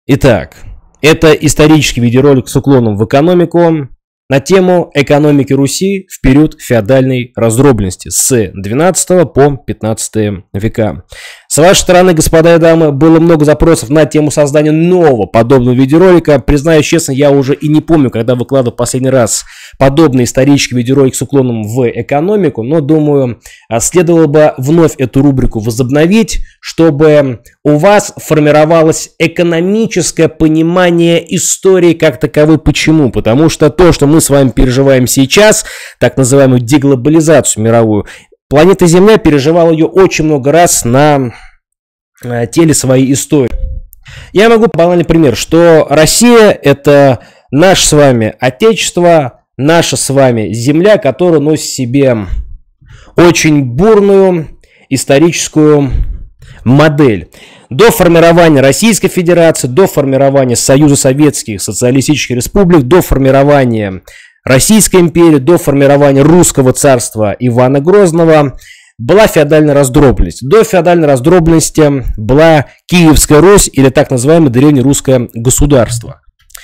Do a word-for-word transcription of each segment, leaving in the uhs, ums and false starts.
Итак, это исторический видеоролик с уклоном в экономику на тему экономики Руси в период феодальной раздробленности с двенадцатого по пятнадцатый века. С вашей стороны, господа и дамы, было много запросов на тему создания нового подобного видеоролика. Признаюсь честно, я уже и не помню, когда выкладывал последний раз подобный исторический видеоролик с уклоном в экономику, но думаю, следовало бы вновь эту рубрику возобновить, чтобы у вас формировалось экономическое понимание истории как таковой. Почему? Потому что то, что мы с вами переживаем сейчас, так называемую деглобализацию мировую, планета Земля переживала ее очень много раз на теле своей истории. Я могу банальный пример, что Россия – это наше с вами отечество, наша с вами земля, которая носит в себе очень бурную историческую модель. До формирования Российской Федерации, до формирования Союза Советских Социалистических Республик, до формирования Российской империи, до формирования Русского царства Ивана Грозного была феодальная раздробленность. До феодальной раздробленности была Киевская Русь или так называемое древнерусское государство.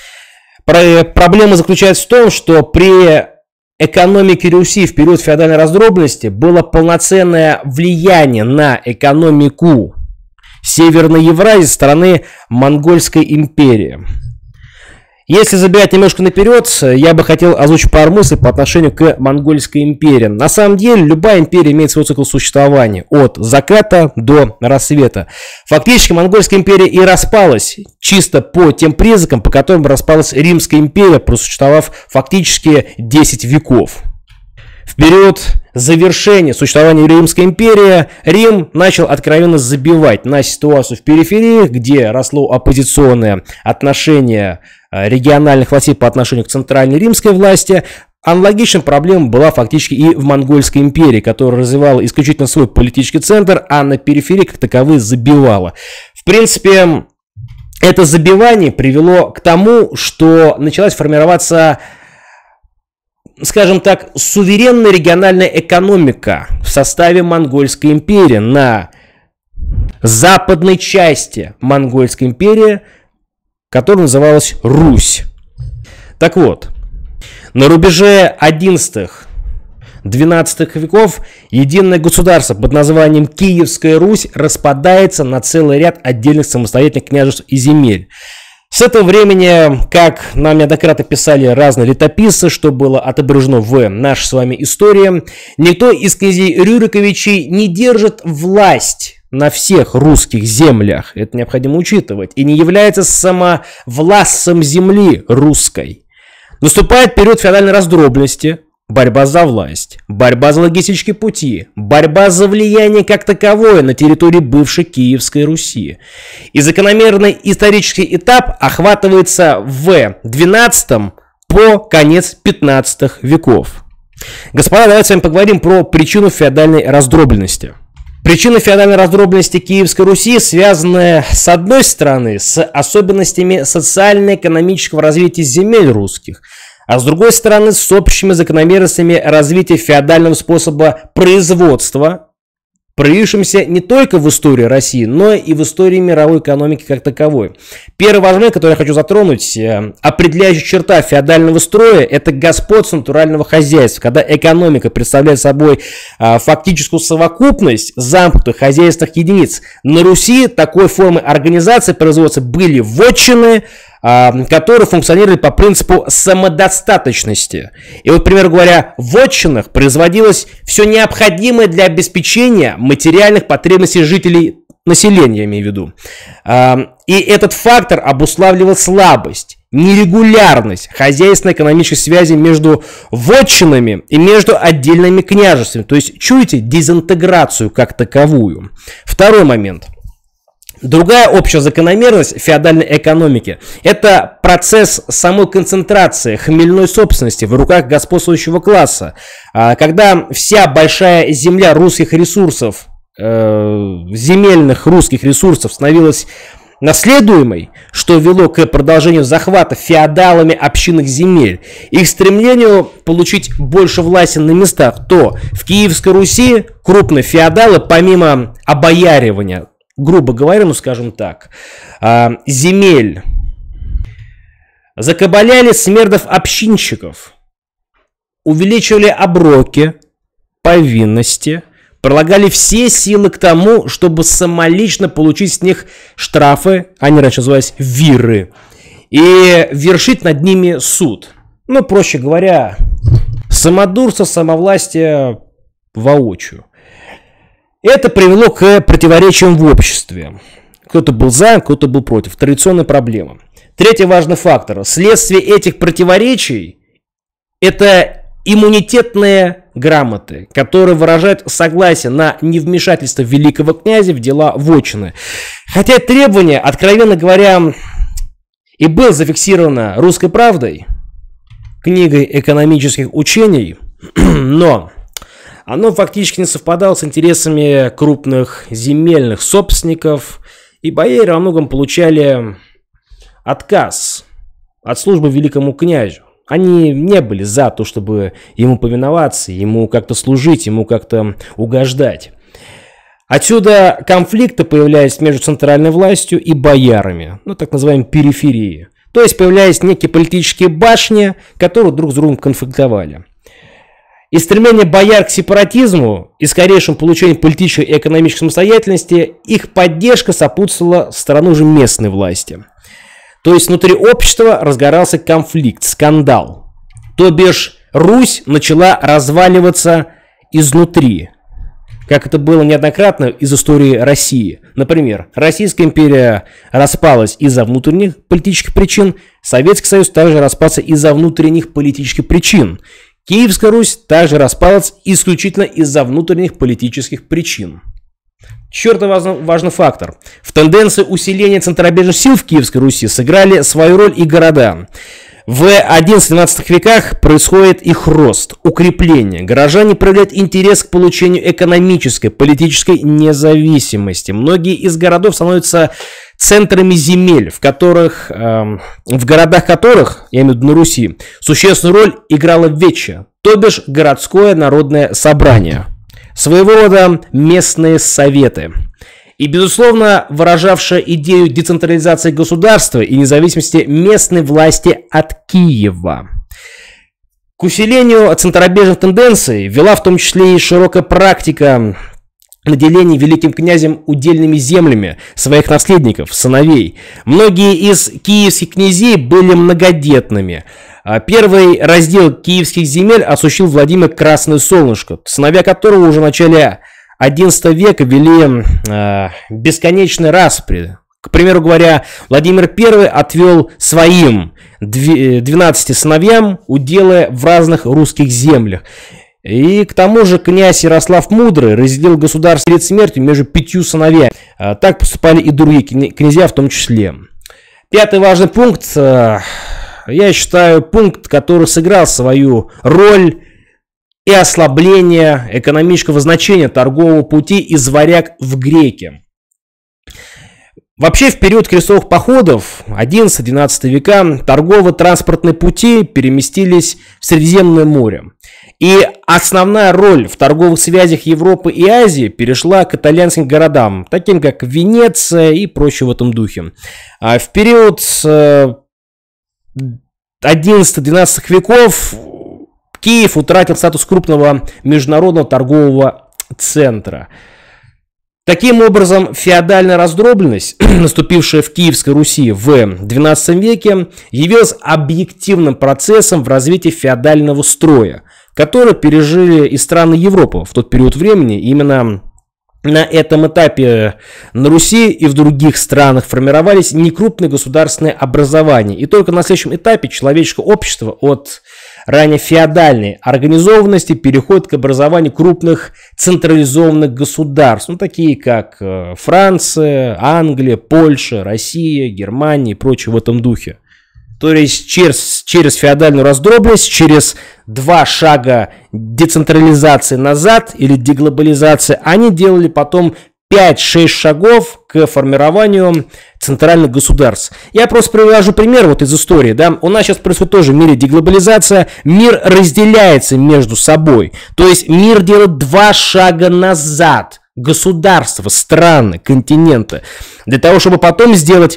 Проблема заключается в том, что при экономике Руси в период феодальной раздробленности было полноценное влияние на экономику Северной Евразии со стороны Монгольской империи. Если забегать немножко наперед, я бы хотел озвучить пару мыслей по отношению к Монгольской империи. На самом деле, любая империя имеет свой цикл существования от заката до рассвета. Фактически, Монгольская империя и распалась чисто по тем признакам, по которым распалась Римская империя, просуществовав фактически десять веков. В период завершения существования Римской империи Рим начал откровенно забивать на ситуацию в периферии, где росло оппозиционное отношение региональных властей по отношению к центральной римской власти. Аналогичная проблема была фактически и в Монгольской империи, которая развивала исключительно свой политический центр, а на периферии как таковые забивала. В принципе, это забивание привело к тому, что началась формироваться, скажем так, суверенная региональная экономика в составе Монгольской империи. На западной части Монгольской империи, которая называлась Русь. Так вот, на рубеже одиннадцатого-двенадцатого веков единое государство под названием Киевская Русь распадается на целый ряд отдельных самостоятельных княжеств и земель. С этого времени, как нам неоднократно писали разные летописцы, что было отображено в нашей с вами истории, никто из князей Рюриковичей не держит власть на всех русских землях, это необходимо учитывать, и не является самовластцем земли русской. Наступает период феодальной раздробленности, борьба за власть, борьба за логистические пути, борьба за влияние как таковое на территории бывшей Киевской Руси. И закономерный исторический этап охватывается в двенадцатом по конец пятнадцатого веков. Господа, давайте с вами поговорим про причину феодальной раздробленности. Причина феодальной раздробленности Киевской Руси связана, с одной стороны, с особенностями социально-экономического развития земель русских, а с другой стороны, с общими закономерностями развития феодального способа производства, проявившимся не только в истории России, но и в истории мировой экономики как таковой. Первый важный, который я хочу затронуть, определяющая черта феодального строя – это господство натурального хозяйства, когда экономика представляет собой а, фактическую совокупность замкнутых хозяйственных единиц. На Руси такой формы организации производства были вотчины, которые функционировали по принципу самодостаточности. И вот, например говоря, в вотчинах производилось все необходимое для обеспечения материальных потребностей жителей населения, я имею в виду. И этот фактор обуславливал слабость, нерегулярность хозяйственно-экономической связи между вотчинами и между отдельными княжествами. То есть, чуете, дезинтеграцию как таковую. Второй момент. Другая общая закономерность феодальной экономики – это процесс самой концентрации хмельной собственности в руках господствующего класса. Когда вся большая земля русских ресурсов, земельных русских ресурсов становилась наследуемой, что вело к продолжению захвата феодалами общинных земель, их стремлению получить больше власти на местах, то в Киевской Руси крупные феодалы, помимо обояривания, грубо говоря, ну скажем так, земель закабаляли смердов-общинщиков, увеличивали оброки, повинности, прилагали все силы к тому, чтобы самолично получить с них штрафы, они раньше назывались виры, и вершить над ними суд. Ну, проще говоря, самодурство, самовластие воочию. Это привело к противоречиям в обществе. Кто-то был за, кто-то был против. Традиционная проблема. Третий важный фактор. Следствие этих противоречий – это иммунитетные грамоты, которые выражают согласие на невмешательство великого князя в дела вотчины. Хотя требование, откровенно говоря, и было зафиксировано «Русской правдой», книгой экономических учений, но оно фактически не совпадало с интересами крупных земельных собственников, и бояре во многом получали отказ от службы великому князю. Они не были за то, чтобы ему повиноваться, ему как-то служить, ему как-то угождать. Отсюда конфликты появлялись между центральной властью и боярами, ну так называемой периферии. То есть появлялись некие политические башни, которые друг с другом конфликтовали. И стремление бояр к сепаратизму и скорейшему получению политической и экономической самостоятельности, их поддержка сопутствовала стороной уже местной власти. То есть внутри общества разгорался конфликт, скандал. То бишь Русь начала разваливаться изнутри, как это было неоднократно из истории России. Например, Российская империя распалась из-за внутренних политических причин, Советский Союз также распался из-за внутренних политических причин. Киевская Русь также распалась исключительно из-за внутренних политических причин. Четвертый важный, важный фактор. В тенденции усиления центробежных сил в Киевской Руси сыграли свою роль и города. В одиннадцатом-двенадцатом веках происходит их рост, укрепление. Горожане проявляют интерес к получению экономической, политической независимости. Многие из городов становятся центрами земель, в которых, э, в городах которых, я имею в виду на Руси, существенную роль играло вече, то бишь городское народное собрание, своего рода местные советы. И, безусловно, выражавшая идею децентрализации государства и независимости местной власти от Киева. К усилению центробежных тенденций вела в том числе и широкая практика наделения великим князем удельными землями своих наследников, сыновей. Многие из киевских князей были многодетными. Первый раздел киевских земель осуществил Владимир Красное Солнышко, сыновья которого уже в начале одиннадцатого века вели э, бесконечные распри. К примеру говоря, Владимир Первый отвел своим двенадцати сыновьям уделы в разных русских землях. И к тому же князь Ярослав Мудрый разделил государство перед смертью между пятью сыновьями. Так поступали и другие князья в том числе. Пятый важный пункт, я считаю, пункт, который сыграл свою роль и ослабление экономического значения торгового пути из варяг в греки. Вообще, в период крестовых походов одиннадцатого-двенадцатого века торгово-транспортные пути переместились в Средиземное море. И основная роль в торговых связях Европы и Азии перешла к итальянским городам, таким как Венеция и прочее в этом духе. А в период одиннадцатого-двенадцатого веков Киев утратил статус крупного международного торгового центра. Таким образом, феодальная раздробленность, наступившая в Киевской Руси в двенадцатом веке, явилась объективным процессом в развитии феодального строя, который пережили и страны Европы в тот период времени. Именно на этом этапе на Руси и в других странах формировались некрупные государственные образования. И только на следующем этапе человеческое общество от ранее феодальной организованности переходит к образованию крупных централизованных государств, ну, такие как Франция, Англия, Польша, Россия, Германия и прочее в этом духе. То есть через, через феодальную раздробленность, через два шага децентрализации назад или деглобализации, они делали потом пять-шесть шагов к формированию центральных государств. Я просто привожу пример вот из истории. Да? У нас сейчас происходит тоже в мире деглобализация. Мир разделяется между собой. То есть мир делает два шага назад. Государства, страны, континенты. Для того, чтобы потом сделать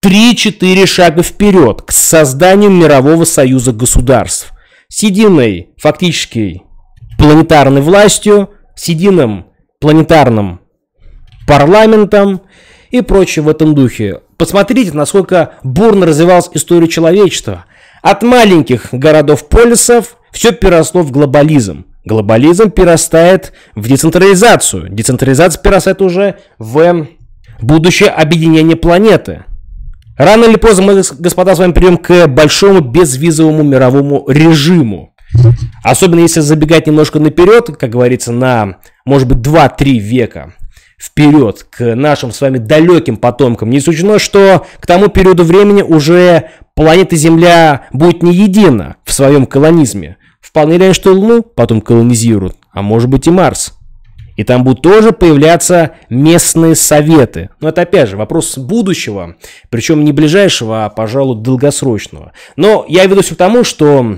три-четыре шага вперед к созданию мирового союза государств с единой фактически планетарной властью, с единым планетарным парламентом и прочее в этом духе. Посмотрите, насколько бурно развивалась история человечества. От маленьких городов-полисов все переросло в глобализм. Глобализм перерастает в децентрализацию. Децентрализация перерастает уже в будущее объединение планеты. Рано или поздно мы, господа, с вами придем к большому безвизовому мировому режиму. Особенно если забегать немножко наперед, как говорится, на, может быть, два-три века вперед к нашим с вами далеким потомкам. Не исключено, что к тому периоду времени уже планета Земля будет не едина в своем колонизме. Вполне реально, что Луну потом колонизируют, а может быть и Марс. И там будут тоже появляться местные советы. Но это, опять же, вопрос будущего, причем не ближайшего, а, пожалуй, долгосрочного. Но я веду все к тому, что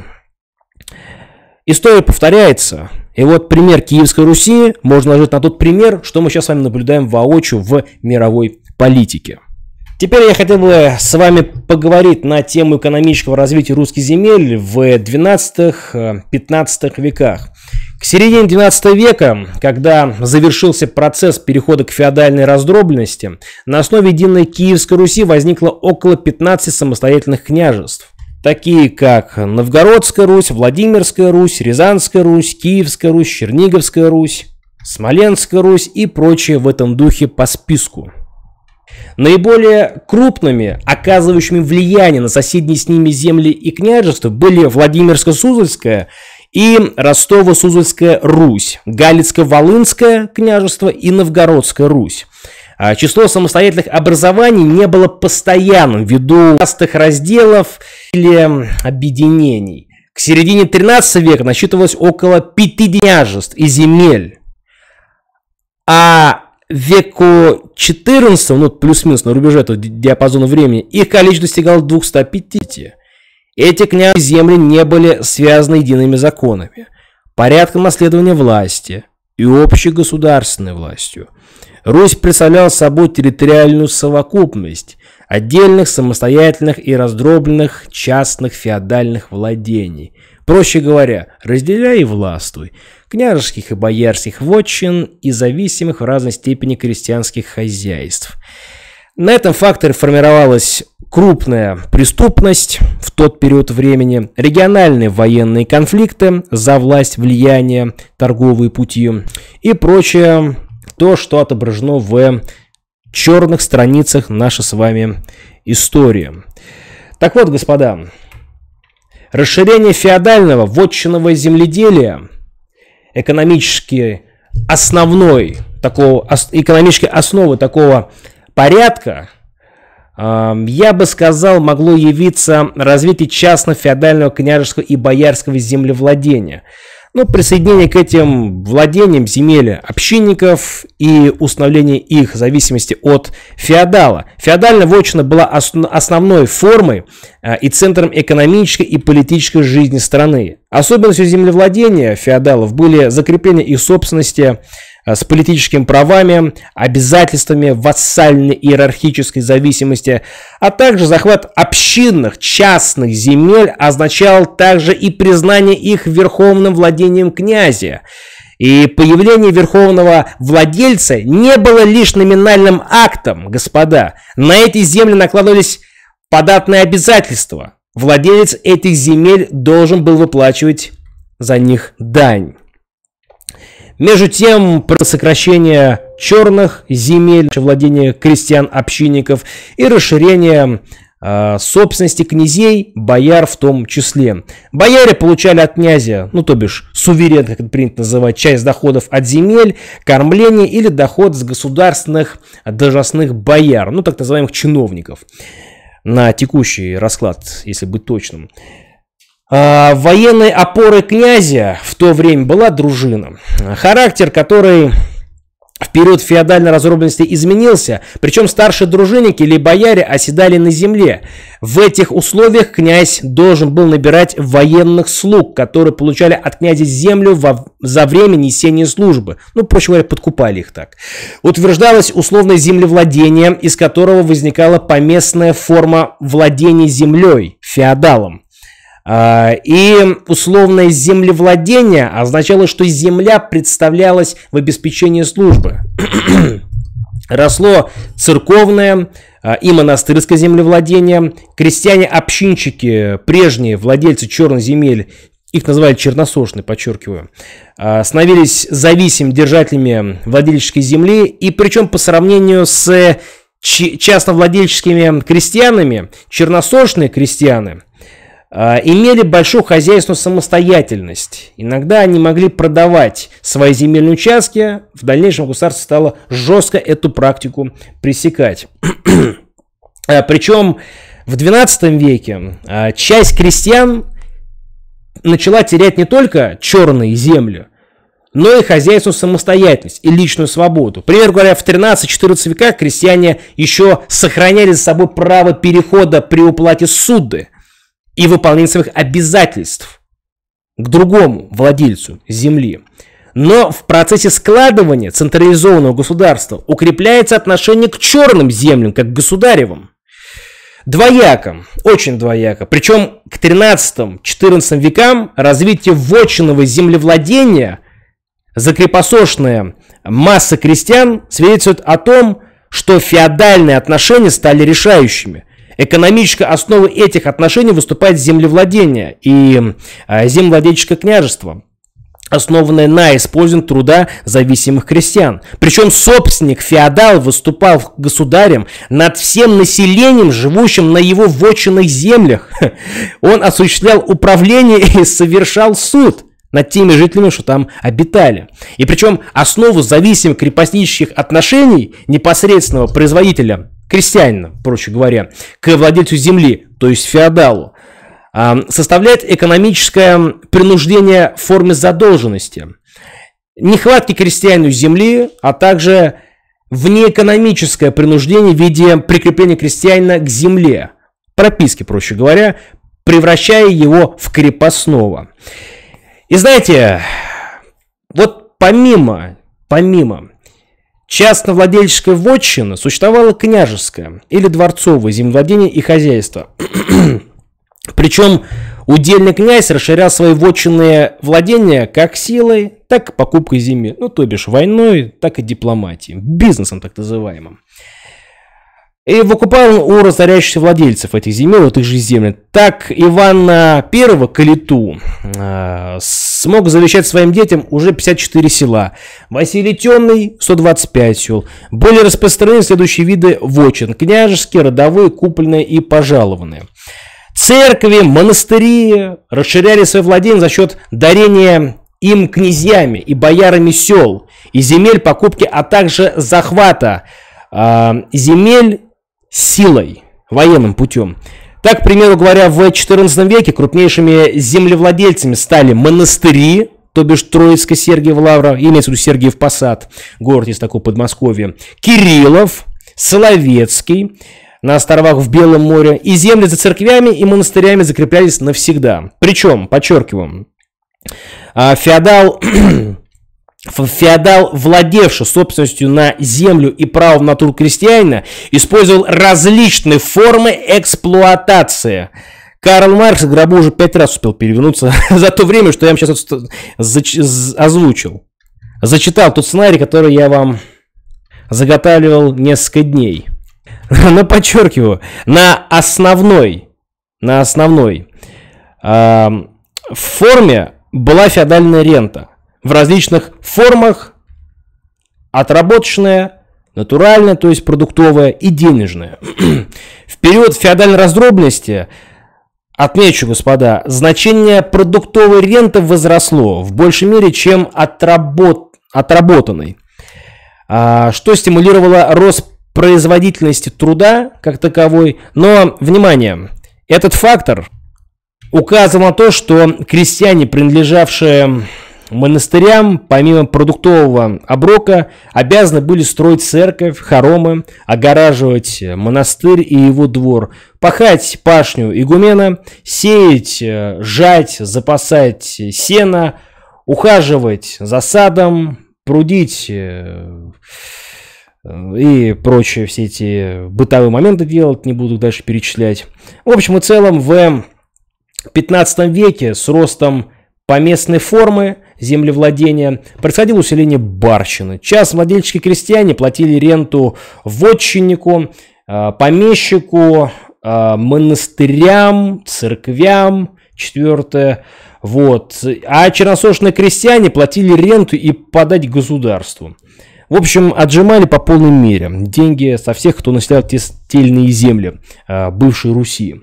история повторяется. И вот пример Киевской Руси можно наложить на тот пример, что мы сейчас с вами наблюдаем воочию в мировой политике. Теперь я хотел бы с вами поговорить на тему экономического развития русских земель в двенадцатом-пятнадцатом веках. К середине двенадцатого века, когда завершился процесс перехода к феодальной раздробленности, на основе единой Киевской Руси возникло около пятнадцати самостоятельных княжеств, такие как Новгородская Русь, Владимирская Русь, Рязанская Русь, Киевская Русь, Черниговская Русь, Смоленская Русь и прочие в этом духе по списку. Наиболее крупными, оказывающими влияние на соседние с ними земли и княжества, были Владимирско-Суздальская и Ростово-Суздальская Русь, Галицко-Волынское княжество и Новгородская Русь. Число самостоятельных образований не было постоянным ввиду частых разделов или объединений. К середине тринадцатого века насчитывалось около пяти княжеств и земель, а веку четырнадцатому, ну плюс-минус на рубеже этого диапазона времени, их количество достигало двухсот пятидесяти. Эти княжеские земли не были связаны едиными законами, порядком наследования власти и общей государственной властью. Русь представляла собой территориальную совокупность отдельных, самостоятельных и раздробленных частных феодальных владений. Проще говоря, разделяй и властвуй, княжеских и боярских вотчин и зависимых в разной степени крестьянских хозяйств. На этом факторе формировалась крупная преступность в тот период времени, региональные военные конфликты за власть, влияние, торговые пути и прочее, то, что отображено в черных страницах нашей с вами истории. Так вот, господа, расширение феодального вотчинного земледелия, экономически основной такого, экономической основы такого порядка, я бы сказал, могло явиться развитие частно-феодального княжеского и боярского землевладения. Но присоединение к этим владениям земель общинников и установление их зависимости от феодала. Феодальная вотчина была основной формой и центром экономической и политической жизни страны. Особенностью землевладения феодалов были закрепление их собственности с политическими правами, обязательствами вассальной иерархической зависимости, а также захват общинных частных земель означал также и признание их верховным владением князя. И появление верховного владельца не было лишь номинальным актом, господа. На эти земли накладывались податные обязательства. Владелец этих земель должен был выплачивать за них дань. Между тем, про сокращение черных земель, владение крестьян-общинников и расширение э, собственности князей, бояр в том числе. Бояре получали от князя, ну то бишь суверен, как это принято называть, часть доходов от земель, кормление или доход с государственных должностных бояр, ну так называемых чиновников, на текущий расклад, если быть точным. Военной опорой князя в то время была дружина, характер которой в период феодальной разробленности изменился, причем старшие дружинники или бояре оседали на земле. В этих условиях князь должен был набирать военных слуг, которые получали от князя землю во, за время несения службы. Ну, проще говоря, подкупали их так. Утверждалось условное землевладение, из которого возникала поместная форма владения землей, феодалом. И условное землевладение означало, что земля представлялась в обеспечении службы. Росло церковное и монастырское землевладение. Крестьяне-общинчики, прежние владельцы черных земель, их называли черносошные, подчеркиваю, становились зависимыми держателями владельческой земли. И причем по сравнению с частновладельческими крестьянами, черносошные крестьяне имели большую хозяйственную самостоятельность. Иногда они могли продавать свои земельные участки. В дальнейшем государство стало жестко эту практику пресекать. Причем в двенадцатом веке часть крестьян начала терять не только черные земли, но и хозяйственную самостоятельность и личную свободу. Пример говоря, в тринадцатом-четырнадцатом веках крестьяне еще сохраняли за собой право перехода при уплате ссуды и выполнение своих обязательств к другому владельцу земли. Но в процессе складывания централизованного государства укрепляется отношение к черным землям, как к государевым. Двояко, очень двояко. Причем к тринадцатому-четырнадцатому векам развитие вотчинного землевладения за крепостная масса крестьян свидетельствует о том, что феодальные отношения стали решающими. Экономической основой этих отношений выступает землевладение и землевладельческое княжество, основанное на использовании труда зависимых крестьян. Причем собственник, феодал, выступал государем над всем населением, живущим на его вотчинных землях. Он осуществлял управление и совершал суд над теми жителями, что там обитали. И причем основу зависимых крепостнических отношений непосредственного производителя, крестьянина, проще говоря, к владельцу земли, то есть феодалу, составляет экономическое принуждение в форме задолженности, нехватки крестьянину земли, а также внеэкономическое принуждение в виде прикрепления крестьянина к земле, прописки, проще говоря, превращая его в крепостного. И знаете, вот помимо, помимо частновладельческой вотчины существовало княжеское или дворцовое землевладение и хозяйство. Причем удельный князь расширял свои вотчинные владения как силой, так и покупкой земель. Ну, то бишь войной, так и дипломатией, бизнесом так называемым. И выкупал он у разоряющихся владельцев этих земель, вот их же земель. Так Ивана Первого Калиту э, смог завещать своим детям уже пятьдесят четыре села. Василий Темный – сто двадцать пять сел. Были распространены следующие виды вотчин: княжеские, родовые, купольные и пожалованные. Церкви, монастыри расширяли свои владения за счет дарения им князьями и боярами сел и земель, покупки, а также захвата э, земель силой, военным путем. Так, к примеру говоря, в четырнадцатом веке крупнейшими землевладельцами стали монастыри, то бишь Троицкая Сергиева Лавра, имеется в виду Сергиев Посад, город есть такой Подмосковье, Кириллов, Соловецкий, на островах в Белом море, и земли за церквями и монастырями закреплялись навсегда. Причем, подчеркиваем, феодал... Феодал, владевший собственностью на землю и правом на труд крестьянина, использовал различные формы эксплуатации. Карл Маркс к гробу уже пять раз успел перевернуться за то время, что я вам сейчас озвучил. Зачитал тот сценарий, который я вам заготавливал несколько дней. Но подчеркиваю, на основной, на основной э, форме была феодальная рента. В различных формах: отработочная, натуральная, то есть продуктовая, и денежная. В период феодальной раздробленности, отмечу, господа, значение продуктовой ренты возросло в большей мере, чем отработ... отработанной, что стимулировало рост производительности труда как таковой. Но, внимание, этот фактор указывал на то, что крестьяне, принадлежавшие монастырям, помимо продуктового оброка, обязаны были строить церковь, хоромы, огораживать монастырь и его двор, пахать пашню игумена, сеять, жать, запасать сено, ухаживать за садом, прудить и прочие все эти бытовые моменты делать, не буду дальше перечислять. В общем и целом, в пятнадцатом веке с ростом поместной формы землевладения происходило усиление барщины. Часто владельческие крестьяне платили ренту вотчиннику, помещику, монастырям, церквям. Четвертое. Вот. А черносошные крестьяне платили ренту и подать государству. В общем, отжимали по полной мере деньги со всех, кто населял те тельные земли э, бывшей Руси.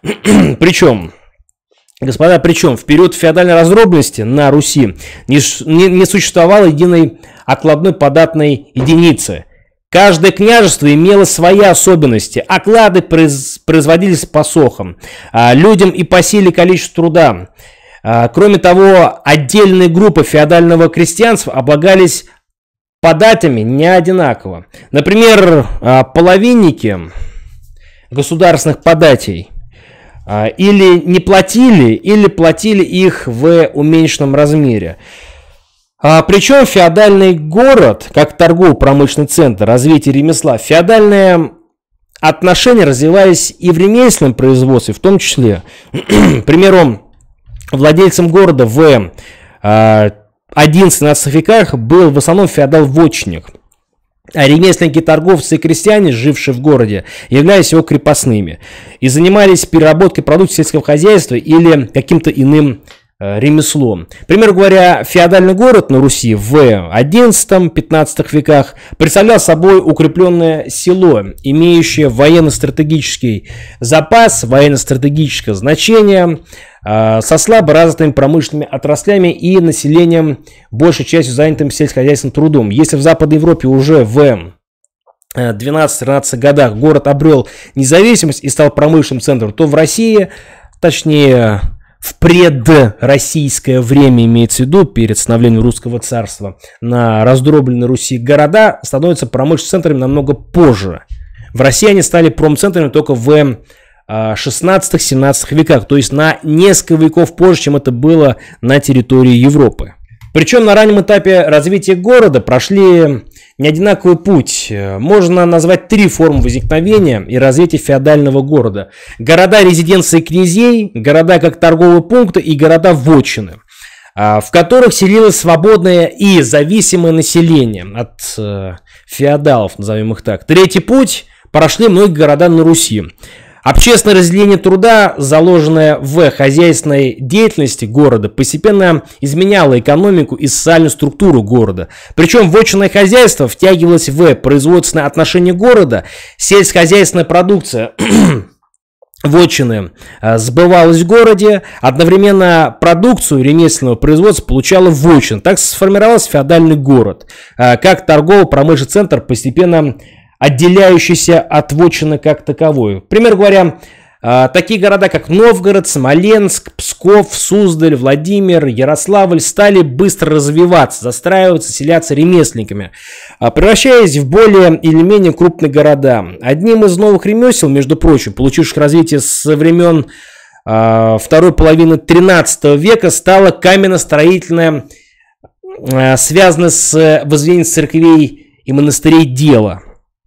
Причем, господа, причем в период феодальной раздробленности на Руси не, не, не существовало единой окладной податной единицы. Каждое княжество имело свои особенности. Оклады произ, производились по сохам, э, людям и по силе количеству труда. Э, кроме того, отдельные группы феодального крестьянства облагались податями не одинаково. Например, половинники государственных податей или не платили, или платили их в уменьшенном размере. Причем феодальный город, как торгово-промышленный центр развития ремесла, феодальные отношения развивались и в ремесленном производстве, в том числе. К примеру, владельцем города в одиннадцатом-двенадцатом веках был в основном феодал-вотчинник, а ремесленники, торговцы и крестьяне, жившие в городе, являлись его крепостными и занимались переработкой продуктов сельского хозяйства или каким-то иным э, ремеслом. К примеру говоря, феодальный город на Руси в одиннадцатом-пятнадцатом веках представлял собой укрепленное село, имеющее военно-стратегический запас, военно-стратегическое значение, со слабо развитыми промышленными отраслями и населением, большей частью занятым сельскохозяйственным трудом. Если в Западной Европе уже в двенадцатых-тринадцатых годах город обрел независимость и стал промышленным центром, то в России, точнее в предроссийское время, имеется в виду, перед становлением русского царства, на раздробленной Руси города становятся промышленными центрами намного позже. В России они стали промцентрами только в шестнадцатом-семнадцатом веках, то есть на несколько веков позже, чем это было на территории Европы. Причем на раннем этапе развития города прошли неодинаковый путь. Можно назвать три формы возникновения и развития феодального города. Города-резиденции князей, города как торговые пункты и города-вотчины, в которых селилось свободное и зависимое население от феодалов, назовем их так. Третий путь прошли многие города на Руси. Общественное разделение труда, заложенное в хозяйственной деятельности города, постепенно изменяло экономику и социальную структуру города. Причем вотчинное хозяйство втягивалось в производственные отношения города, сельскохозяйственная продукция вотчины сбывалась в городе, одновременно продукцию ремесленного производства получала вотчина. Так сформировался феодальный город, как торгово-промышленный центр, постепенно отделяющийся от вотчины как таковой. Пример говоря, такие города, как Новгород, Смоленск, Псков, Суздаль, Владимир, Ярославль стали быстро развиваться, застраиваться, селяться ремесленниками, превращаясь в более или менее крупные города. Одним из новых ремесел, между прочим, получивших развитие со времен второй половины тринадцатого века, стало каменно-строительное, связанное с возведением церквей и монастырей дело.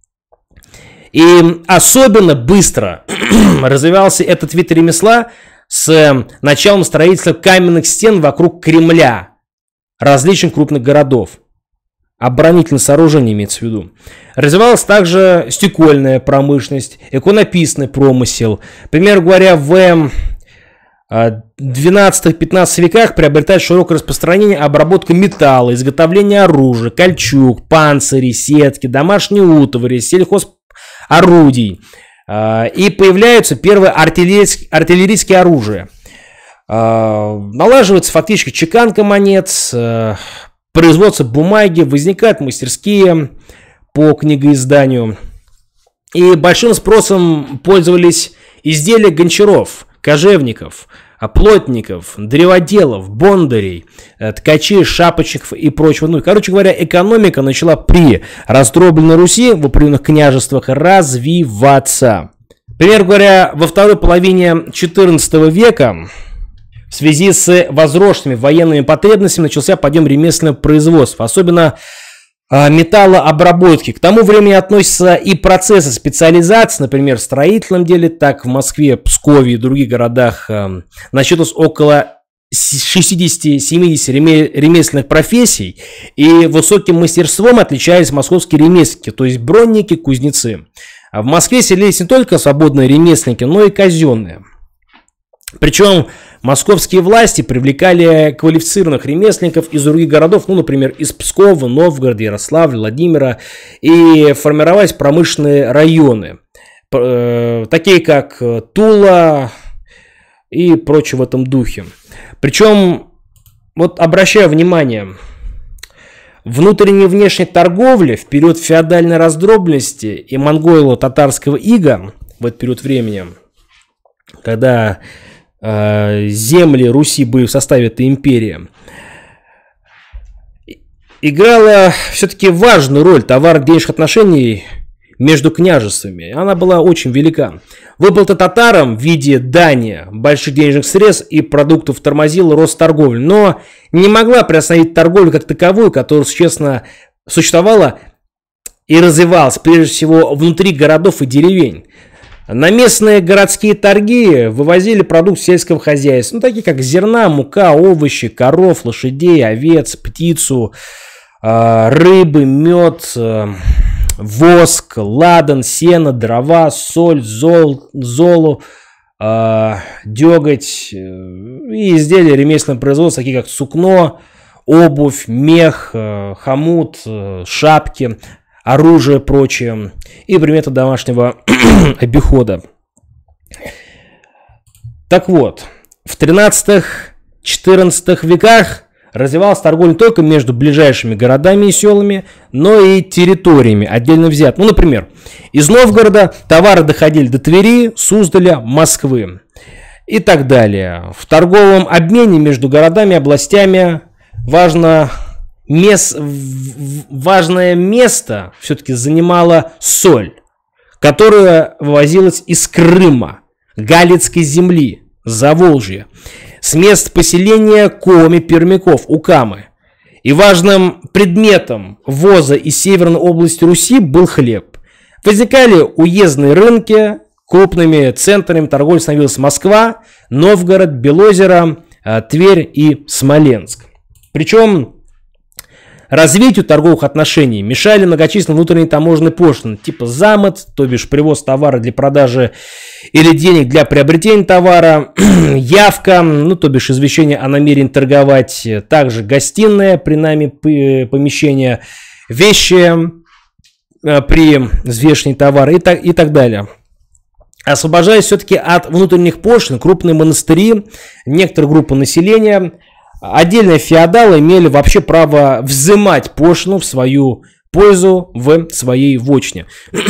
И особенно быстро развивался этот вид ремесла с началом строительства каменных стен вокруг Кремля различных крупных городов. Оборонительное сооружение имеется в виду. Развивалась также стекольная промышленность, иконописный промысел. Например, говоря, в двенадцатом-пятнадцатом веках приобретает широкое распространение обработка металла, изготовление оружия, кольчуг, панцирей, сетки, домашней утвари, сельхозорудий. И появляются первые артиллерийские, артиллерийские оружия. Налаживается фактически чеканка монет, производство бумаги, возникают мастерские по книгоизданию. И большим спросом пользовались изделия гончаров, кожевников, плотников, древоделов, бондарей, ткачей, шапочников и прочего. Ну, короче говоря, экономика начала при раздробленной Руси в определенных княжествах развиваться. Пример говоря, во второй половине четырнадцатого века в связи с возросшими военными потребностями начался подъем ремесленного производства, особенно металлообработки. К тому времени относятся и процессы специализации, например, в строительном деле, так в Москве, Пскове и других городах насчитывалось около шестидесяти-семидесяти ремесленных профессий, и высоким мастерством отличались московские ремесленники, то есть бронники, кузнецы. А в Москве селились не только свободные ремесленники, но и казенные. Причем московские власти привлекали квалифицированных ремесленников из других городов, ну, например, из Пскова, Новгорода, Ярославля, Владимира, и формировались промышленные районы, такие как Тула и прочее в этом духе. Причем, вот обращаю внимание, внутренняя и внешняя торговля в период феодальной раздробленности и монголо-татарского ига в этот период времени, когда э, земли Руси были в составе этой империи, играла все-таки важную роль товарно-денежных отношений между княжествами. Она была очень велика. Выплата татарам в виде дани, больших денежных средств и продуктов тормозила рост торговли, но не могла приостановить торговлю как таковую, которая, честно, существовала и развивалась прежде всего внутри городов и деревень. На местные городские торги вывозили продукты сельского хозяйства, ну, такие как зерна, мука, овощи, коров, лошадей, овец, птицу, рыбы, мед, воск, ладан, сено, дрова, соль, зол, золу, э, деготь и изделия ремесленного производства, такие как сукно, обувь, мех, э, хомут, э, шапки, оружие, прочее и предметы домашнего обихода. Так вот, в тринадцатом-четырнадцатом веках развивалась торговля не только между ближайшими городами и селами, но и территориями отдельно взят. Ну, например, из Новгорода товары доходили до Твери, Суздаля, Москвы и так далее. В торговом обмене между городами и областями важно, мес, важное место все-таки занимала соль, которая вывозилась из Крыма, Галицкой земли, Заволжья, с мест поселения коми-пермяков, укамы. И важным предметом ввоза из северной области Руси был хлеб. Возникали уездные рынки, крупными центрами торговли становилась Москва, Новгород, Белозеро, Тверь и Смоленск. Причем развитию торговых отношений мешали многочисленные внутренние таможенные пошлины, типа замот, то бишь привоз товара для продажи или денег для приобретения товара, явка, ну, то бишь извещение о намерении торговать, также гостиная при найме помещения, вещи при взвешивании товара и так, и так далее. Освобождаясь все-таки от внутренних пошлин, крупные монастыри, некоторые группы населения, отдельные феодалы имели вообще право взимать пошлину в свою пользу в своей вотчине.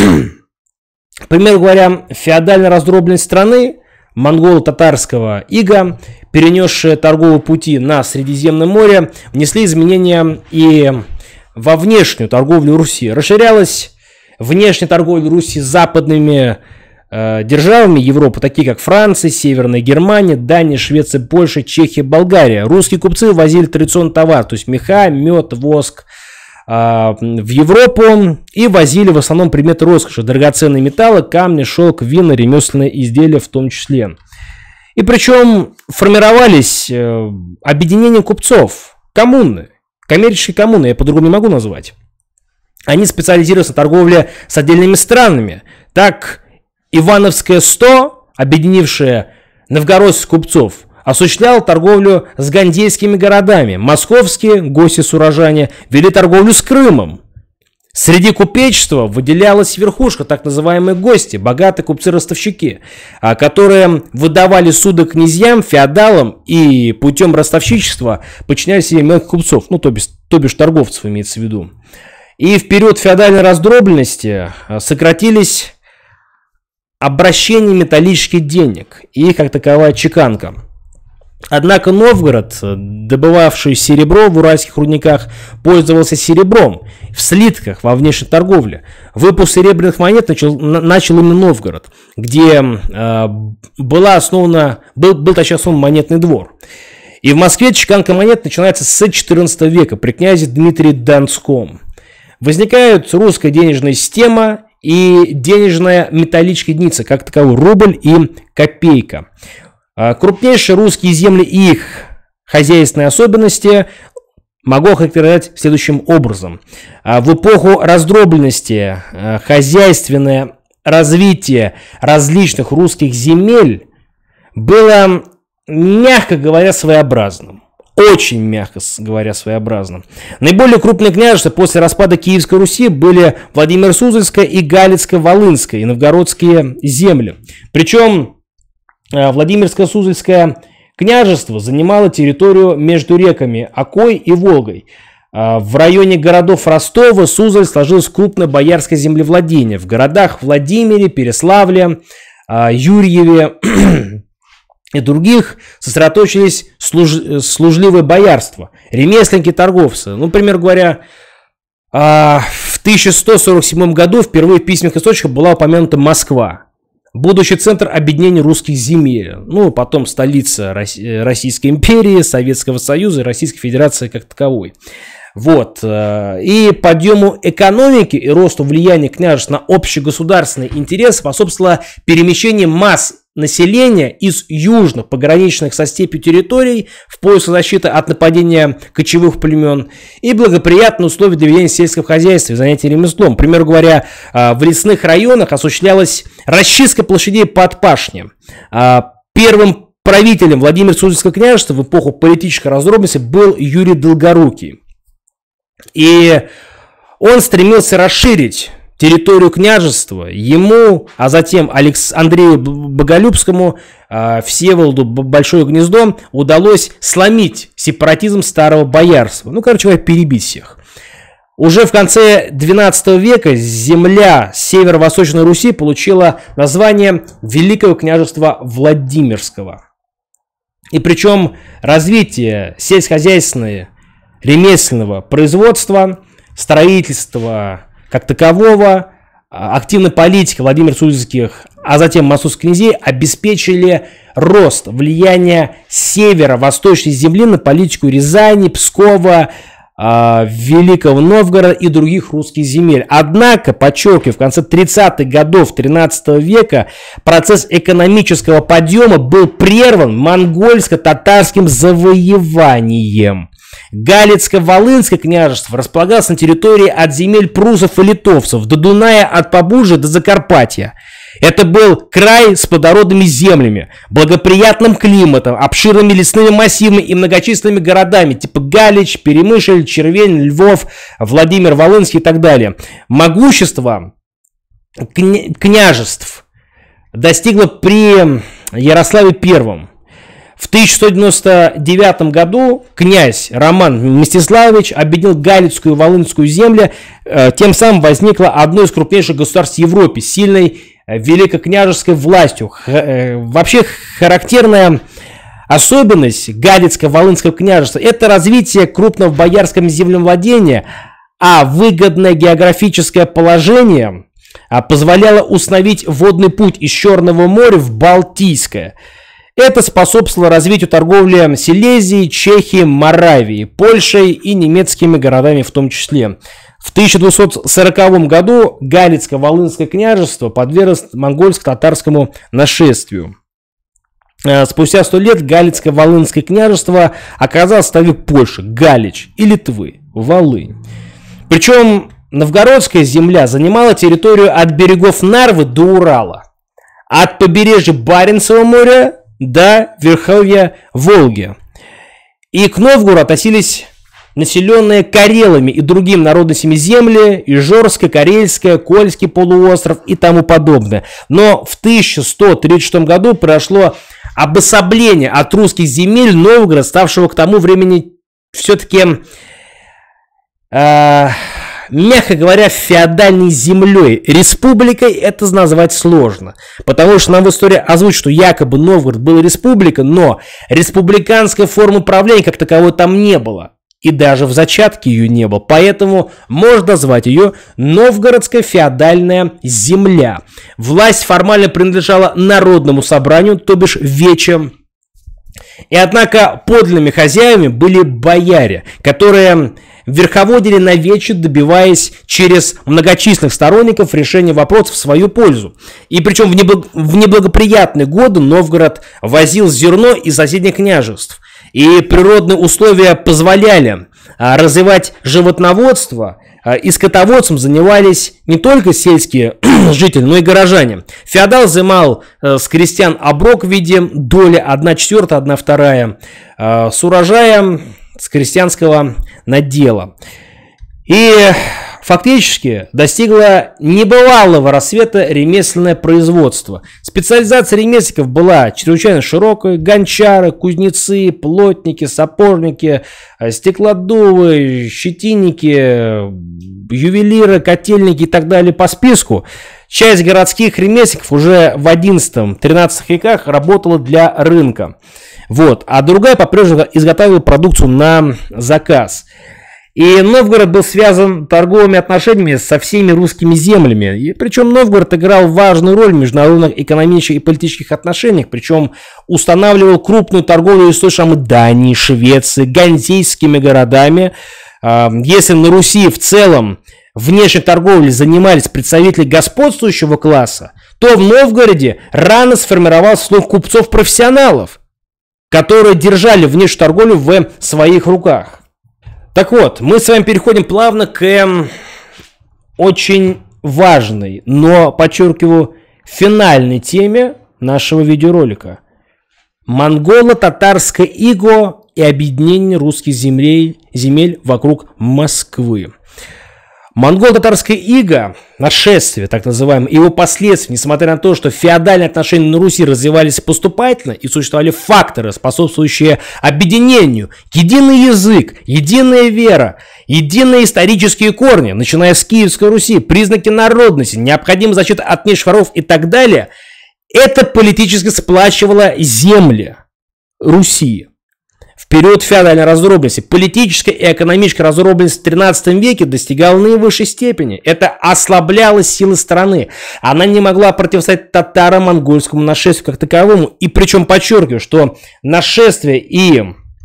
К примеру говоря, феодально раздробленной страны монголо-татарского ига, перенесшие торговые пути на Средиземное море, внесли изменения и во внешнюю торговлю Руси. Расширялась внешняя торговля Руси с западными э, державами Европы, такие как Франция, Северная Германия, Дания, Швеция, Польша, Чехия, Болгария. Русские купцы возили традиционный товар, то есть меха, мед, воск, в Европу и возили в основном предметы роскоши, драгоценные металлы, камни, шелк, вина, ремесленные изделия в том числе. И причем формировались э, объединения купцов, коммуны, коммерческие коммуны, я по-другому не могу назвать. Они специализировались на торговле с отдельными странами. Так Ивановское сто, объединившее новгородских купцов, осуществлял торговлю с гандейскими городами. Московские гости-сурожане вели торговлю с Крымом. Среди купечества выделялась верхушка, так называемые гости, богатые купцы-ростовщики, которые выдавали суды князьям, феодалам и путем ростовщичества подчиняли себе мелких купцов, ну то бишь, то бишь торговцев имеется в виду. И в период феодальной раздробленности сократились обращения металлических денег и как таковая чеканка. Однако Новгород, добывавший серебро в уральских рудниках, пользовался серебром в слитках во внешней торговле. Выпуск серебряных монет начал, начал именно Новгород, где э, была основана, был, был точнее основан монетный двор. И в Москве чеканка монет начинается с четырнадцатого века при князе Дмитрии Донском. Возникает русская денежная система и денежная металлическая единица, как таковой рубль и копейка. Крупнейшие русские земли и их хозяйственные особенности могу охарактеризовать следующим образом. В эпоху раздробленности хозяйственное развитие различных русских земель было, мягко говоря, своеобразным. Очень, мягко говоря, своеобразным. Наиболее крупные княжества после распада Киевской Руси были Владимир-Суздальская и Галицко-Волынская и Новгородские земли. Причем Владимирско-Суздальское княжество занимало территорию между реками Окой и Волгой. В районе городов Ростова, Суздаль сложилось крупное боярское землевладение. В городах Владимире, Переславле, Юрьеве и других сосредоточились служ... служливое боярство, ремесленники, торговцы. Ну, например говоря, в тысяча сто сорок седьмом году впервые в письменных источниках была упомянута Москва, будущий центр объединения русских земель. Ну, потом столица Российской империи, Советского Союза и Российской Федерации как таковой. Вот. И подъему экономики и росту влияния княжеств на общегосударственный интерес способствовало перемещение масс населения из южных пограничных со степью территорий в поиске защиты от нападения кочевых племен и благоприятные условия для ведения сельского хозяйства и занятия ремеслом. Например говоря, в лесных районах осуществлялась расчистка площадей под пашни. Первым правителем Владимир-Суздальского княжества в эпоху политической раздробности был Юрий Долгорукий. И он стремился расширить территорию княжества. Ему, а затем Алекс... Андрею Боголюбскому, э, Всеволоду Большое Гнездо удалось сломить сепаратизм старого боярства. Ну, короче говоря, перебить всех. Уже в конце двенадцатого века земля северо-восточной Руси получила название Великого княжества Владимирского. И причем развитие сельскохозяйственного, ремесленного производства, строительства как такового, активная политика Владимир-Суздальских, а затем московских князей обеспечили рост влияния северо-восточной земли на политику Рязани, Пскова, Великого Новгорода и других русских земель. Однако, подчеркиваю, в конце тридцатых годов тринадцатого века процесс экономического подъема был прерван монгольско-татарским завоеванием. Галицко-Волынское княжество располагалось на территории от земель прусов и литовцев до Дуная, от Побужья до Закарпатья. Это был край с плодородными землями, благоприятным климатом, обширными лесными массивами и многочисленными городами типа Галич, Перемышль, Червень, Львов, Владимир-Волынский и так далее. Могущество кня- княжеств достигло при Ярославе Первом. В тысяча сто девяносто девятом году князь Роман Мстиславович объединил Галицкую и Волынскую земли, тем самым возникло одно из крупнейших государств в Европе с сильной великокняжеской властью. Вообще характерная особенность Галицко-Волынского княжества – это развитие крупного боярского землевладения, а выгодное географическое положение позволяло установить водный путь из Черного моря в Балтийское. Это способствовало развитию торговли Силезией, Чехией, Моравией, Польшей и немецкими городами в том числе. В тысяча двести сороковом году Галицко-Волынское княжество подверглось монгольско-татарскому нашествию. Спустя сто лет Галицко-Волынское княжество оказалось в составе Польши, Галич и Литвы, Волынь. Причем новгородская земля занимала территорию от берегов Нарвы до Урала, от побережья Баренцева моря до верховья Волги. И к Новгороду относились населенные карелами и другими народностями земли, Ижорская, Карельская, Кольский полуостров и тому подобное. Но в тысяча сто тридцать шестом году произошло обособление от русских земель Новгорода, ставшего к тому времени все-таки э, мягко говоря, феодальной землей. Республикой это назвать сложно, потому что нам в истории озвучат, что якобы Новгород был республика, но республиканской формы правления как таковой там не было. И даже в зачатке ее не было. Поэтому можно назвать ее Новгородская феодальная земля. Власть формально принадлежала народному собранию, то бишь вече. И однако подлинными хозяевами были бояре, которые верховодили на вече, добиваясь через многочисленных сторонников решения вопросов в свою пользу. И причем в, небл... в неблагоприятные годы Новгород возил зерно из соседних княжеств. И природные условия позволяли а, развивать животноводство, а, и скотоводством занимались не только сельские жители, но и горожане. Феодал взимал а, с крестьян оброк в виде доли одна четвертая, одна вторая, а, с урожая с крестьянского надела. И фактически достигло небывалого расцвета ремесленное производство. Специализация ремесленников была чрезвычайно широкой. Гончары, кузнецы, плотники, сапожники, стеклодувы, щетинники, ювелиры, котельники и так далее по списку. Часть городских ремесленников уже в одиннадцатом-тринадцатом веках работала для рынка. Вот. А другая по-прежнему изготавливала продукцию на заказ. И Новгород был связан торговыми отношениями со всеми русскими землями. И причем Новгород играл важную роль в международных экономических и политических отношениях. Причем устанавливал крупную торговлю с той же самой Данией, Швецией, ганзейскими городами. Если на Руси в целом внешней торговлей занимались представители господствующего класса, то в Новгороде рано сформировался слой купцов-профессионалов, которые держали внешнюю торговлю в своих руках. Так вот, мы с вами переходим плавно к очень важной, но, подчеркиваю, финальной теме нашего видеоролика. Монголо-татарское иго и объединение русских земель, земель вокруг Москвы. Монголо-татарское иго, нашествие, так называемое, и его последствия, несмотря на то, что феодальные отношения на Руси развивались поступательно и существовали факторы, способствующие объединению, единый язык, единая вера, единые исторические корни, начиная с Киевской Руси, признаки народности, необходимая защита от внешних врагов и так далее, это политически сплачивало земли Руси. В период феодальной раздробленности политическая и экономическая раздробленность в тринадцатом веке достигала наивысшей степени. Это ослабляло силы страны. Она не могла противостоять татаро-монгольскому нашествию как таковому. И причем подчеркиваю, что нашествие и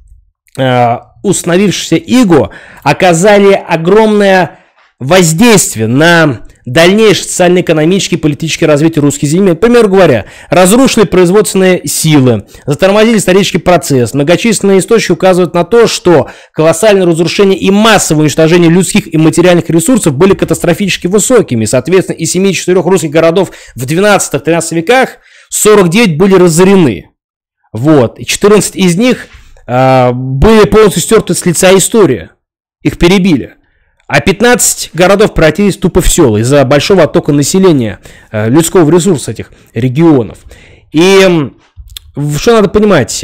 э, установившееся иго оказали огромное воздействие на дальнейшее социально-экономическое и политическое развитие русских земель. Например говоря, разрушили производственные силы, затормозили исторический процесс. Многочисленные источники указывают на то, что колоссальное разрушение и массовое уничтожение людских и материальных ресурсов были катастрофически высокими. Соответственно, из семидесяти четырёх русских городов в двенадцатом-тринадцатом веках сорок девять были разорены. Вот. И четырнадцать из них э, были полностью стерты с лица истории. Их перебили. А пятнадцать городов превратились тупо в села из-за большого оттока населения, людского ресурса этих регионов. И что надо понимать,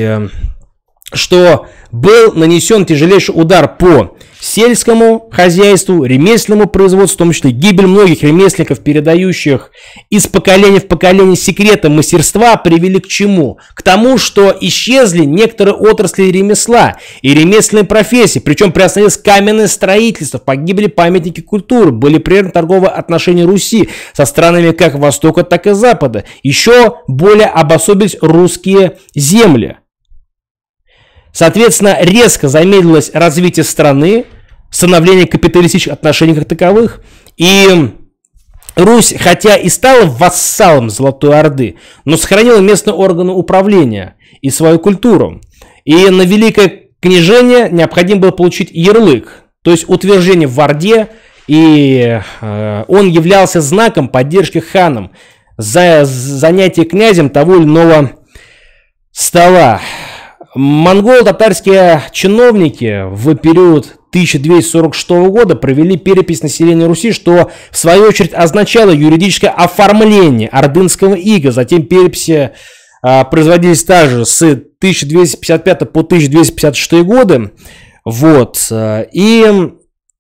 что был нанесен тяжелейший удар по сельскому хозяйству, ремесленному производству, в том числе гибель многих ремесленников, передающих из поколения в поколение секреты мастерства, привели к чему? К тому, что исчезли некоторые отрасли ремесла и ремесленные профессии, причем приостановилось каменное строительство, погибли памятники культуры, были прерваны торговые отношения Руси со странами как Востока, так и Запада. Еще более обособились русские земли. Соответственно, резко замедлилось развитие страны, становление капиталистических отношений как таковых. И Русь, хотя и стала вассалом Золотой Орды, но сохранила местные органы управления и свою культуру. И на Великое княжение необходимо было получить ярлык, то есть утверждение в Орде, и э, он являлся знаком поддержки ханом за занятие князем того или иного стола. Монголо-татарские чиновники в период тысяча двести сорок шестого года провели перепись населения Руси, что в свою очередь означало юридическое оформление ордынского ига. Затем переписи а, производились также с тысяча двести пятьдесят пятого по тысяча двести пятьдесят шестой годы. Вот. И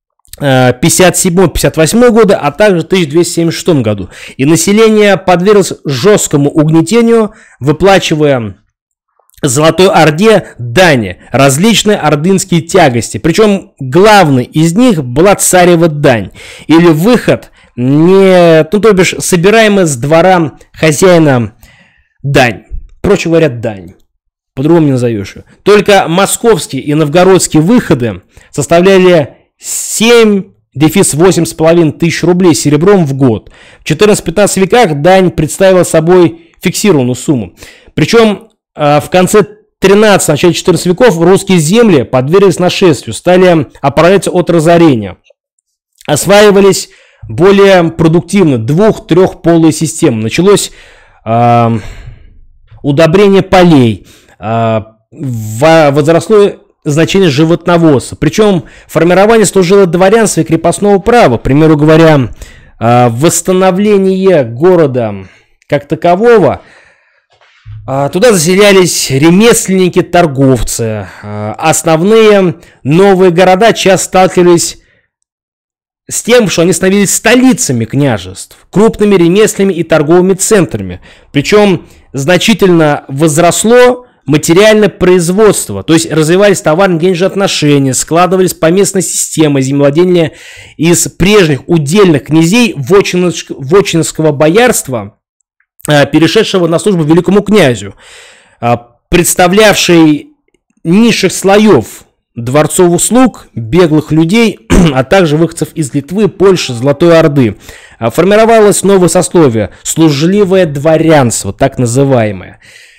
пятьдесят седьмой — пятьдесят восьмой годы, а также в тысяча двести семьдесят шестом году. И население подверглось жесткому угнетению, выплачивая Золотой Орде дани, различные ордынские тягости. Причем главной из них была царева дань, или выход, не, ну, то бишь, собираемая с двора хозяина дань. Проще говоря, дань. По-другому не назовешь ее. Только московские и новгородские выходы составляли семь дефис восемь с половиной тысяч рублей серебром в год. В четырнадцатом-пятнадцатом веках дань представила собой фиксированную сумму. Причем в конце тринадцатого, начале четырнадцатого веков русские земли подверглись нашествию, стали оправляться от разорения. Осваивались более продуктивно двух-трехполые системы. Началось э, удобрение полей, э, возросло значение животноводства. Причем формирование служило дворянства и крепостного права. К примеру говоря, э, восстановление города как такового. Туда заселялись ремесленники, торговцы. Основные новые города часто сталкивались с тем, что они становились столицами княжеств, крупными ремесленными и торговыми центрами. Причем значительно возросло материальное производство, то есть развивались товарно-денежные отношения, складывались поместные системы землевладения из прежних удельных князей вотчинского боярства, перешедшего на службу великому князю, представлявший низших слоев дворцовых слуг, беглых людей, а также выходцев из Литвы, Польши, Золотой Орды. Формировалось новое сословие, служливое дворянство, так называемое.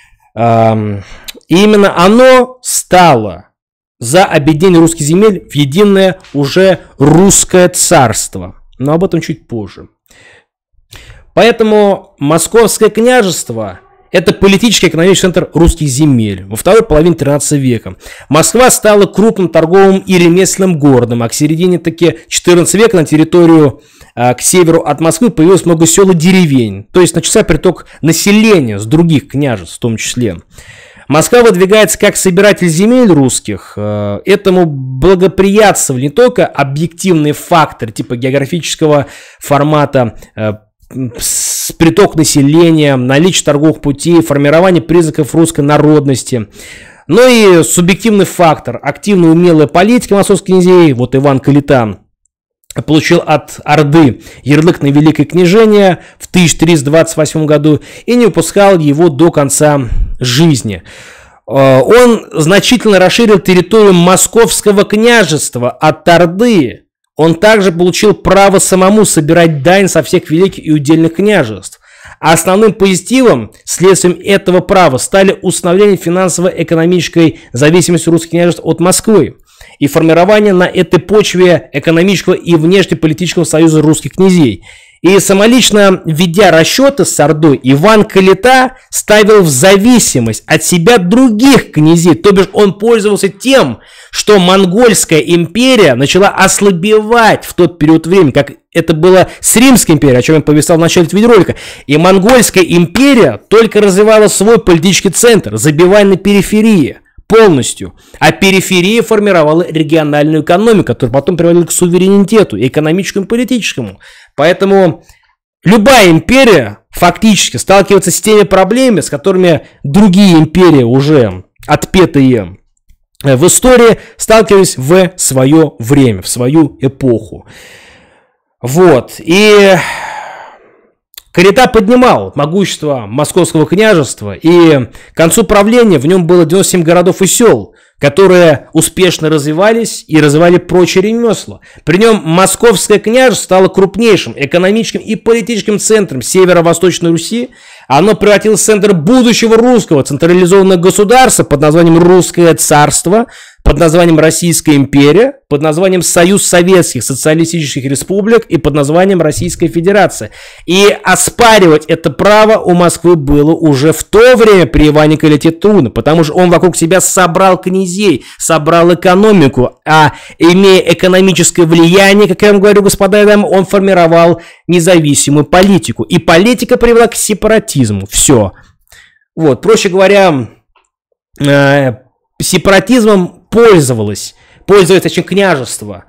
И именно оно стало за объединение русских земель в единое уже русское царство. Но об этом чуть позже. Поэтому Московское княжество – это политический и экономический центр русских земель во второй половине тринадцатого века. Москва стала крупным торговым и ремесленным городом, а к середине таки четырнадцатого века на территорию а, к северу от Москвы появилось много сел и деревень. То есть начался приток населения с других княжеств в том числе. Москва выдвигается как собиратель земель русских. Этому благоприятствовали не только объективные факторы типа географического формата, приток населения, наличие торговых путей, формирование признаков русской народности, но и субъективный фактор, активная умелая политика московских князей. Вот Иван Калита получил от Орды ярлык на Великое княжение в тысяча триста двадцать восьмом году и не выпускал его до конца жизни. Он значительно расширил территорию Московского княжества от Орды. Он также получил право самому собирать дань со всех великих и удельных княжеств. А основным позитивом, следствием этого права, стали установление финансово-экономической зависимости русских княжеств от Москвы и формирование на этой почве экономического и внешнеполитического союза русских князей. И самолично, ведя расчеты с Ордой, Иван Калита ставил в зависимость от себя других князей, то бишь он пользовался тем, что Монгольская империя начала ослабевать в тот период времени, как это было с Римской империей, о чем я повествовал в начале этого видеоролика. И Монгольская империя только развивала свой политический центр, забивая на периферии полностью. А периферия формировала региональную экономику, которая потом приводила к суверенитету, экономическому и политическому. Поэтому любая империя фактически сталкивается с теми проблемами, с которыми другие империи, уже отпетые в истории, сталкивались в свое время, в свою эпоху. Вот. И Калита поднимал могущество Московского княжества, и к концу правления в нем было девяносто семь городов и сел, которые успешно развивались и развивали прочие ремесла. При нем Московское княжество стало крупнейшим экономическим и политическим центром северо-восточной Руси. Оно превратилось в центр будущего русского централизованного государства под названием Русское царство, под названием Российская империя, под названием Союз Советских Социалистических Республик и под названием Российская Федерация. И оспаривать это право у Москвы было уже в то время при Иване Калите трудно, потому что он вокруг себя собрал князей, собрал экономику, а имея экономическое влияние, как я вам говорю, господа и дамы, он формировал независимую политику. И политика привела к сепаратизму. Все. Вот, проще говоря, э, сепаратизмом пользовалось, пользуется очень княжество.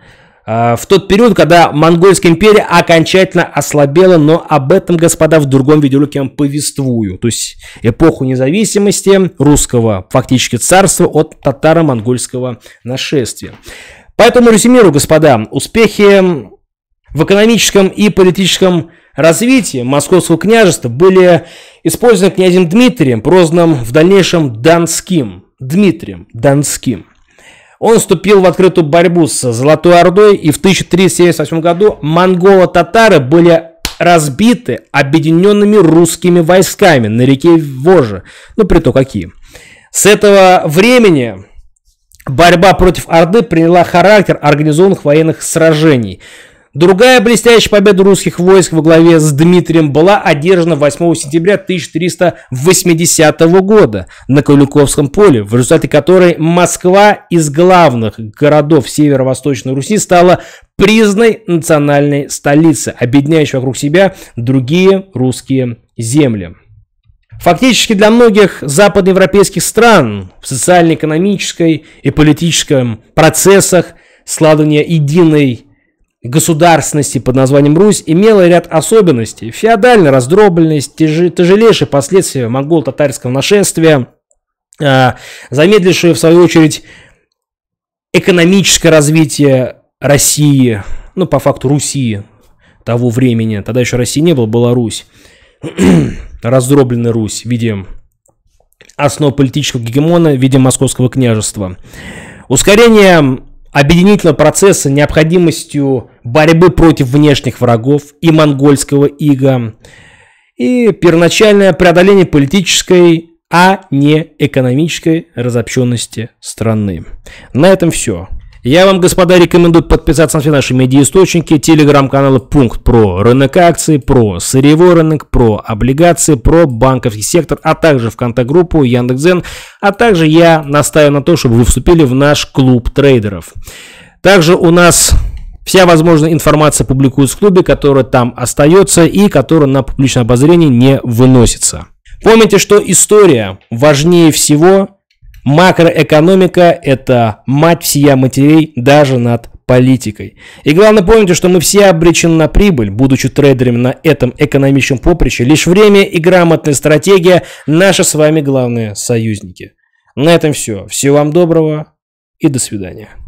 в тот период, когда Монгольская империя окончательно ослабела, но об этом, господа, в другом видеоролике я вам повествую. То есть эпоху независимости русского фактически царства от татаро-монгольского нашествия. Поэтому резюмирую, господа, успехи в экономическом и политическом развитии Московского княжества были использованы князем Дмитрием, прозванным в дальнейшем Донским. Дмитрием Донским. Он вступил в открытую борьбу с Золотой Ордой, и в тысяча триста семьдесят восьмом году монголо-татары были разбиты объединенными русскими войсками на реке Воже. Ну, при то какие. С этого времени борьба против Орды приняла характер организованных военных сражений. Другая блестящая победа русских войск во главе с Дмитрием была одержана восьмого сентября тысяча триста восьмидесятого года на Куликовском поле, в результате которой Москва из главных городов северо-восточной Руси стала признанной национальной столицей, объединяющей вокруг себя другие русские земли. Фактически для многих западноевропейских стран в социально-экономической и политическом процессах складывания единой государственности под названием Русь имела ряд особенностей. Феодальная раздробленность, тяжелейшие последствия монголо-татарского нашествия, замедлившие в свою очередь экономическое развитие России, ну по факту Руси того времени, тогда еще России не было, была Русь, раздробленная Русь в виде основ политического гегемона, в виде Московского княжества. Ускорение объединительного процесса необходимостью борьбы против внешних врагов и монгольского ига, и первоначальное преодоление политической, а не экономической разобщенности страны. На этом все. Я вам, господа, рекомендую подписаться на все наши медиаисточники, телеграм-каналы «Пункт» про рынок акций, про сырьевой рынок, про облигации, про банковский сектор, а также ВКонтакт-группу Яндекс.Дзен, а также я настаиваю на том, чтобы вы вступили в наш клуб трейдеров. Также у нас вся возможная информация публикуется в клубе, которая там остается и которая на публичное обозрение не выносится. Помните, что история важнее всего. Макроэкономика – это мать всея матерей даже над политикой. И главное, помните, что мы все обречены на прибыль, будучи трейдерами на этом экономическом поприще. Лишь время и грамотная стратегия – наши с вами главные союзники. На этом все. Всего вам доброго и до свидания.